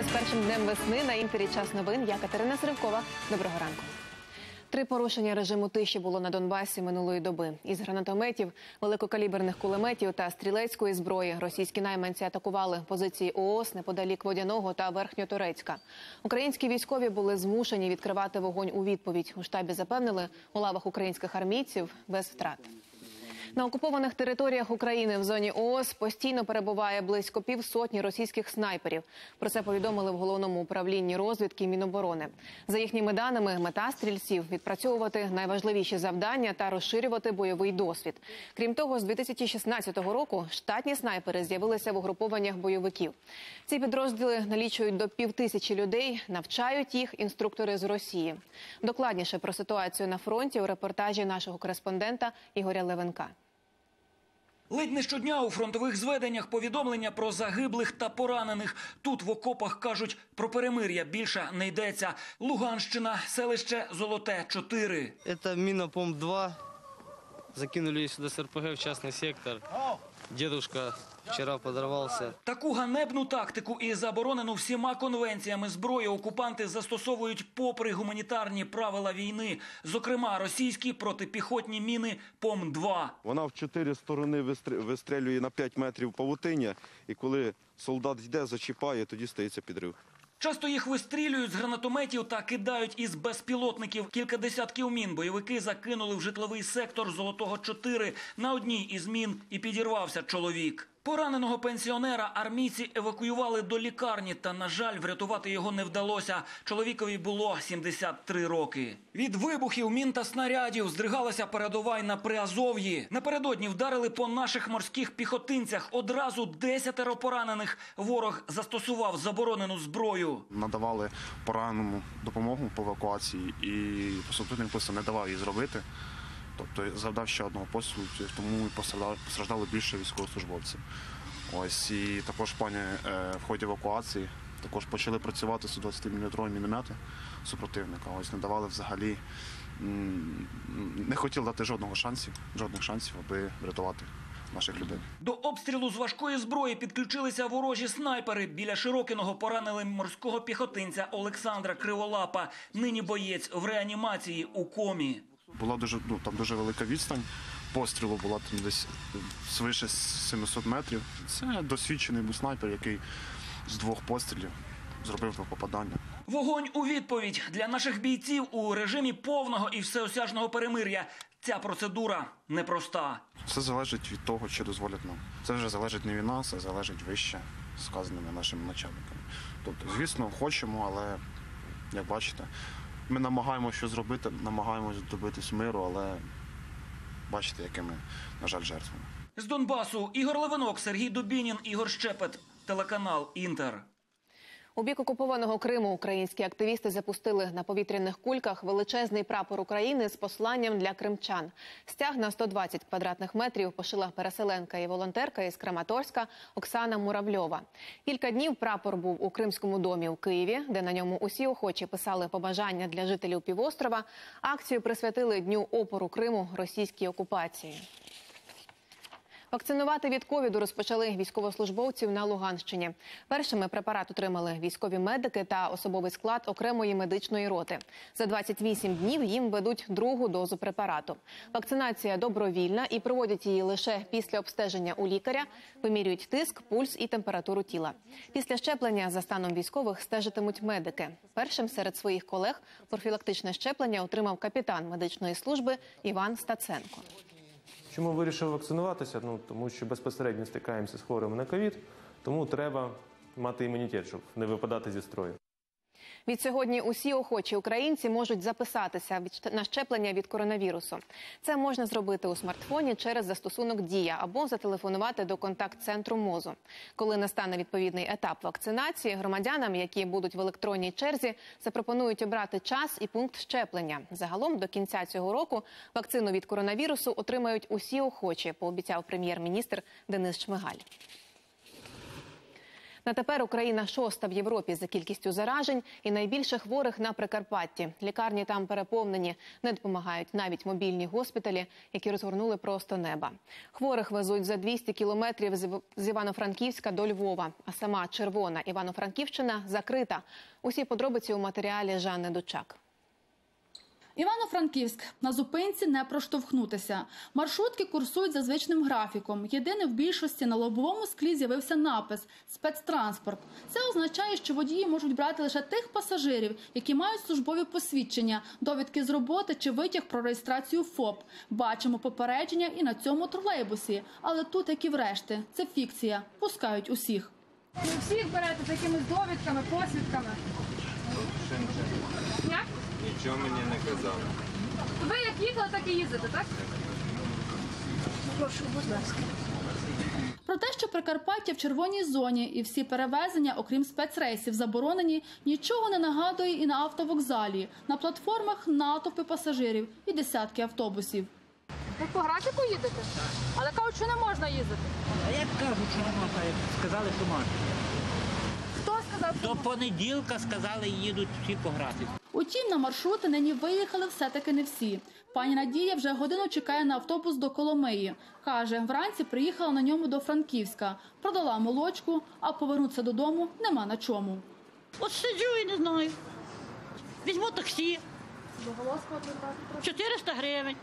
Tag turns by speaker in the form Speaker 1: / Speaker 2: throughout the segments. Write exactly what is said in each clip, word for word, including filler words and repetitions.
Speaker 1: Вітаю з першим днем весни. На інтері час новин. Я Катерина Сривкова. Доброго ранку. Три порушення режиму тиші було на Донбасі минулої доби. Із гранатометів, великокаліберних кулеметів та стрілецької зброї російські найманці атакували позиції ООС неподалік Водяного та Верхньоторецька. Українські військові були змушені відкривати вогонь у відповідь. У штабі запевнили, у лавах українських армійців без втрат. На окупованих територіях України в зоні ООС постійно перебуває близько півсотні російських снайперів. Про це повідомили в Головному управлінні розвідки Міноборони. За їхніми даними, мета стрільців – відпрацьовувати найважливіші завдання та розширювати бойовий досвід. Крім того, з дві тисячі шістнадцятого року штатні снайпери з'явилися в угрупованнях бойовиків. Ці підрозділи налічують до півтисячі людей, навчають їх інструктори з Росії. Докладніше про ситуацію на фронті у репортажі нашого кореспондента Ігоря Левенка.
Speaker 2: Ледь не щодня у фронтових зведеннях повідомлення про загиблих та поранених. Тут в окопах кажуть, про перемир'я більше не йдеться. Луганщина, селище Золоте, чотири.
Speaker 3: Це Мінопомп два. Закинули сюди з РПГ в частний сектор. Дедушка вчора подорвався.
Speaker 2: Таку ганебну тактику і заборонену всіма конвенціями зброю окупанти застосовують попри гуманітарні правила війни. Зокрема, російські протипіхотні міни Пом два.
Speaker 4: Вона в чотири сторони вистрелює на п'ять метрів павутиння, і коли солдат йде, зачіпає, тоді стається підрив.
Speaker 2: Часто їх вистрілюють з гранатометів та кидають із безпілотників. Кілька десятків мін бойовики закинули в житловий сектор Золотого чотири. На одній із мін і підірвався чоловік. Пораненого пенсіонера армійці евакуювали до лікарні, та, на жаль, врятувати його не вдалося. Чоловікові було сімдесят три роки. Від вибухів, мін та снарядів здригалася передова й на Приазов'ї. Напередодні вдарили по наших морських піхотинцях. Одразу десятеро поранених. Ворог застосував заборонену зброю.
Speaker 5: Надавали пораненому допомогу по евакуації і супротивник просто не давав її зробити. Тобто завдав ще одного пострілу, тому постраждали більше військовослужбовців. Ось, і також в плані е, в ході евакуації також почали працювати сто двадцятиміліметрові міномети супротивника. Ось не давали взагалі, м, не хотіли дати жодного шансів, жодних шансів, аби врятувати наших людей.
Speaker 2: До обстрілу з важкої зброї підключилися ворожі снайпери. Біля Широкиного поранили морського піхотинця Олександра Криволапа. Нині боєць в реанімації у комі.
Speaker 5: Була дуже, ну, там дуже велика відстань пострілу, була там десь свише сімсот метрів. Це досвідчений був снайпер, який з двох пострілів зробив два попадання.
Speaker 2: Вогонь у відповідь. Для наших бійців у режимі повного і всеосяжного перемир'я ця процедура непроста.
Speaker 5: Все залежить від того, що дозволять нам. Це вже залежить не від нас, це залежить вище сказаними нашими начальниками. Тобто, звісно, хочемо, але, як бачите, ми намагаємося щось зробити, намагаємося добитись миру, але бачите, якими, на жаль, жертвами.
Speaker 2: З Донбасу Ігор Левинок, Сергій Дубінін, Ігор Щепет, телеканал «Інтер».
Speaker 1: У бік окупованого Криму українські активісти запустили на повітряних кульках величезний прапор України з посланням для кримчан. Стяг на сто двадцять квадратних метрів пошила переселенка і волонтерка із Краматорська Оксана Муравльова. Кілька днів прапор був у Кримському домі у Києві, де на ньому усі охочі писали побажання для жителів півострова. Акцію присвятили Дню опору Криму російській окупації. Вакцинувати від ковіду розпочали військовослужбовців на Луганщині. Першими препарат отримали військові медики та особовий склад окремої медичної роти. За двадцять вісім днів їм ведуть другу дозу препарату. Вакцинація добровільна і проводять її лише після обстеження у лікаря, вимірюють тиск, пульс і температуру тіла. Після щеплення за станом військових стежитимуть медики. Першим серед своїх колег профілактичне щеплення отримав капітан медичної служби Іван Стаценко.
Speaker 6: Чому вирішив вакцинуватися? Ну, тому що безпосередньо стикаємося з хворими на ковід, тому треба мати імунітет, щоб не випадати зі строю.
Speaker 1: Відсьогодні усі охочі українці можуть записатися на щеплення від коронавірусу. Це можна зробити у смартфоні через застосунок «Дія» або зателефонувати до контакт-центру МОЗу. Коли настане відповідний етап вакцинації, громадянам, які будуть в електронній черзі, запропонують обрати час і пункт щеплення. Загалом до кінця цього року вакцину від коронавірусу отримають усі охочі, пообіцяв прем'єр-міністр Денис Шмигаль. На тепер Україна шоста в Європі за кількістю заражень і найбільше хворих на Прикарпатті. Лікарні там переповнені, не допомагають навіть мобільні госпіталі, які розгорнули просто неба. Хворих везуть за двісті кілометрів з Івано-Франківська до Львова, а сама Червона Івано-Франківщина закрита. Усі подробиці у матеріалі Жанни Дучак.
Speaker 7: Івано-Франківськ. На зупинці не проштовхнутися. Маршрутки курсують за звичним графіком. Єдине, в більшості на лобовому склі з'явився напис «Спецтранспорт». Це означає, що водії можуть брати лише тих пасажирів, які мають службові посвідчення, довідки з роботи чи витяг про реєстрацію ФОП. Бачимо попередження і на цьому тролейбусі. Але тут, як і врешті, це фікція. Пускають усіх.
Speaker 8: Ви всіх берете з якимись довідками, посвідками? Як?
Speaker 9: Нічого мені не казали.
Speaker 8: Ви як їхали, так і їздите, так? Прошу, будь ласка.
Speaker 7: Про те, що Прикарпаття в червоній зоні і всі перевезення, окрім спецрейсів, заборонені, нічого не нагадує і на автовокзалі. На платформах натовпи пасажирів і десятки автобусів.
Speaker 8: Ви по графіку їдете? Але кажуть, що не можна їздити.
Speaker 10: А як кажуть, що не можна, як сказали, що можна.
Speaker 8: Хто сказав, що
Speaker 10: До понеділка сказали, їдуть всі по графіку.
Speaker 7: Утім, на маршрути нині виїхали все-таки не всі. Пані Надія вже годину чекає на автобус до Коломиї. Каже, вранці приїхала на ньому до Франківська. Продала молочку, а повернутися додому нема на чому.
Speaker 11: От сиджу і не знаю. Візьму таксі. чотириста гривень.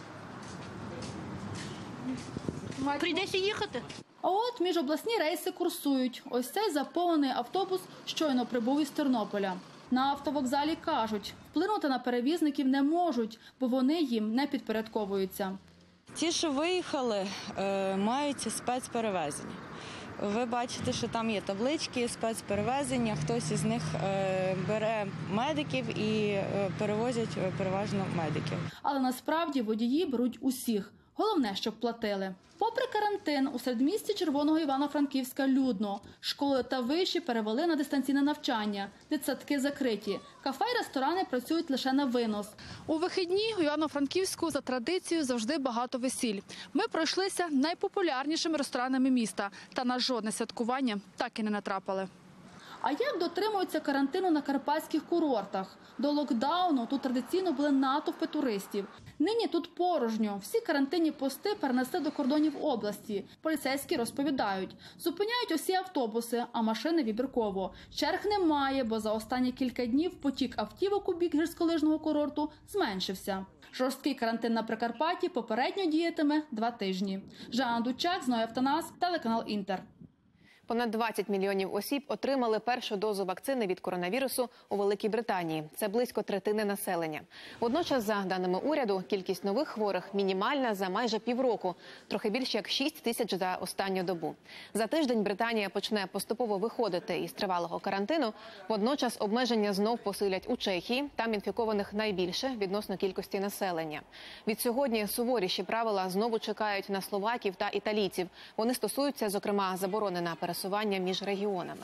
Speaker 11: Прийдеться їхати.
Speaker 7: А от міжобласні рейси курсують. Ось цей заповнений автобус щойно прибув із Тернополя. На автовокзалі кажуть, вплинути на перевізників не можуть, бо вони їм не підпорядковуються.
Speaker 12: Ті, що виїхали, мають спецперевезення. Ви бачите, що там є таблички, спецперевезення, хтось із них бере медиків і перевозять переважно медиків.
Speaker 7: Але насправді водії беруть усіх. Головне, щоб платили. Попри карантин, у середмісті Червоного Івано-Франківська людно. Школи та виші перевели на дистанційне навчання. Дитсадки закриті. Кафе і ресторани працюють лише на винос. У вихідні у Івано-Франківську за традицією завжди багато весіль. Ми пройшлися найпопулярнішими ресторанами міста. Та на жодне святкування так і не натрапили. А як дотримуються карантину на карпатських курортах? До локдауну тут традиційно були натовпи туристів. Нині тут порожньо. Всі карантинні пости перенесли до кордонів області. Поліцейські розповідають. Зупиняють усі автобуси, а машини вибірково. Черг немає, бо за останні кілька днів потік автівок у бік гірськолижного курорту зменшився. Жорсткий карантин на Прикарпатті попередньо діятиме два тижні. Жанна Дучак, Зноя Автонас, телеканал Інтер.
Speaker 1: Понад двадцять мільйонів осіб отримали першу дозу вакцини від коронавірусу у Великій Британії. Це близько третини населення. Водночас, за даними уряду, кількість нових хворих мінімальна за майже півроку. Трохи більше як шість тисяч за останню добу. За тиждень Британія почне поступово виходити із тривалого карантину. Водночас обмеження знов посилять у Чехії. Там інфікованих найбільше відносно кількості населення. Від сьогодні суворіші правила знову чекають на словаків та італійців. Вони стосуються, зокрема, заборони на пересування між регіонами.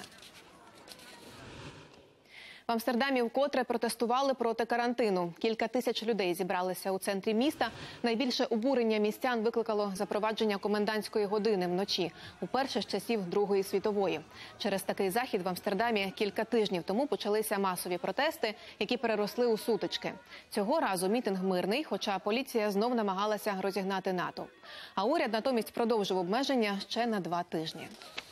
Speaker 1: В Амстердамі вкотре протестували проти карантину. Кілька тисяч людей зібралися у центрі міста. Найбільше обурення містян викликало запровадження комендантської години вночі, уперше з часів Другої світової. Через такий захід в Амстердамі кілька тижнів тому почалися масові протести, які переросли у сутички. Цього разу мітинг мирний, хоча поліція знов намагалася розігнати натовп. А уряд натомість продовжив обмеження ще на два тижні.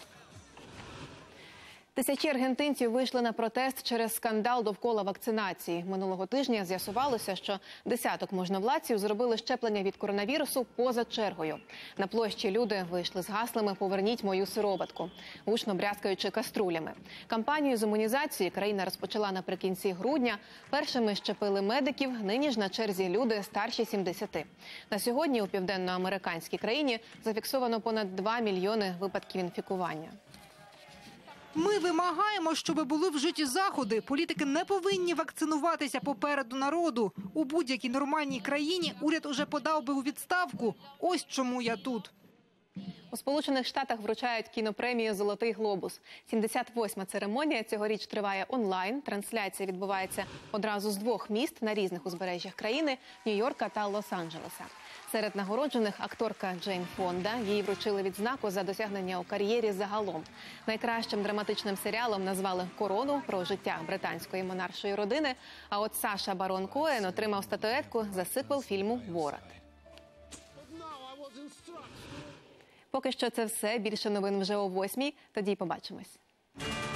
Speaker 1: Тисячі аргентинців вийшли на протест через скандал довкола вакцинації. Минулого тижня з'ясувалося, що десяток можновладців зробили щеплення від коронавірусу поза чергою. На площі люди вийшли з гаслами «Поверніть мою сироватку», гучно брязкаючи каструлями. Кампанію з імунізації країна розпочала наприкінці грудня. Першими щепили медиків, нині ж на черзі люди старші сімдесяти. На сьогодні у південноамериканській країні зафіксовано понад два мільйони випадків інфікування.
Speaker 13: Ми вимагаємо, щоб були вжиті заходи. Політики не повинні вакцинуватися попереду народу. У будь-якій нормальній країні уряд уже подав би у відставку. Ось чому я тут.
Speaker 1: У Сполучених Штатах вручають кінопремію «Золотий глобус». сімдесят восьма церемонія цьогоріч триває онлайн. Трансляція відбувається одразу з двох міст на різних узбережжях країни – Нью-Йорка та Лос-Анджелеса. Серед нагороджених акторка Джейн Фонда. Їй вручили відзнаку за досягнення у кар'єрі загалом. Найкращим драматичним серіалом назвали «Корону» про життя британської монаршої родини. А от Саша Барон Коен отримав статуетку за сиквел фільму «Борат». Поки що це все. Більше новин вже о восьмій. Тоді побачимось.